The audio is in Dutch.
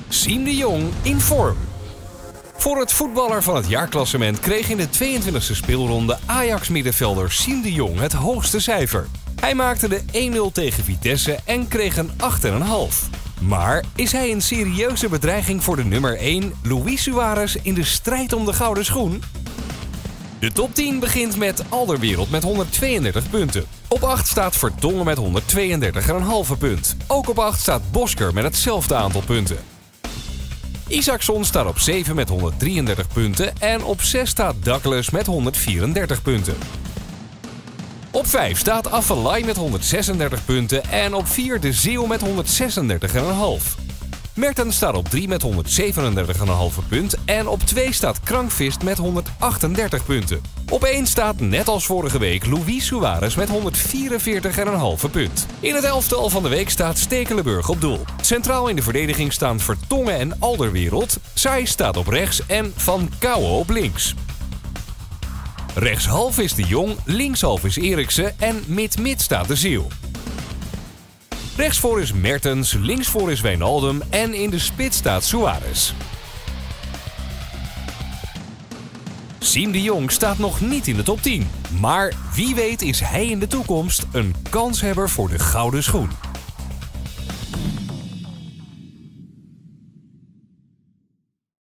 Siem de Jong in vorm. Voor het voetballer van het jaarklassement kreeg in de 22e speelronde Ajax-middenvelder Siem de Jong het hoogste cijfer. Hij maakte de 1-0 tegen Vitesse en kreeg een 8,5. Maar is hij een serieuze bedreiging voor de nummer 1, Luis Suarez, in de strijd om de gouden schoen? De top 10 begint met Alderweireld met 132 punten. Op 8 staat Vertongen met 132,5 punt. Ook op 8 staat Bosker met hetzelfde aantal punten. Isaacson staat op 7 met 133 punten en op 6 staat Douglas met 134 punten. Op 5 staat Afellay met 136 punten en op 4 De Zeeuw met 136,5. Mertens staat op 3 met 137,5 punt en op 2 staat Krankvist met 138 punten. Op 1 staat, net als vorige week, Luis Suarez met 144,5 punt. In het elftal van de week staat Stekelenburg op doel. Centraal in de verdediging staan Vertongen en Alderweireld. Sai staat op rechts en Van Kouwen op links. Rechtshalf is De Jong, linkshalf is Eriksen en mid-mid staat De Zeeuw. Rechtsvoor is Mertens, linksvoor is Wijnaldum en in de spits staat Suarez. Siem de Jong staat nog niet in de top 10. Maar wie weet is hij in de toekomst een kanshebber voor de gouden schoen.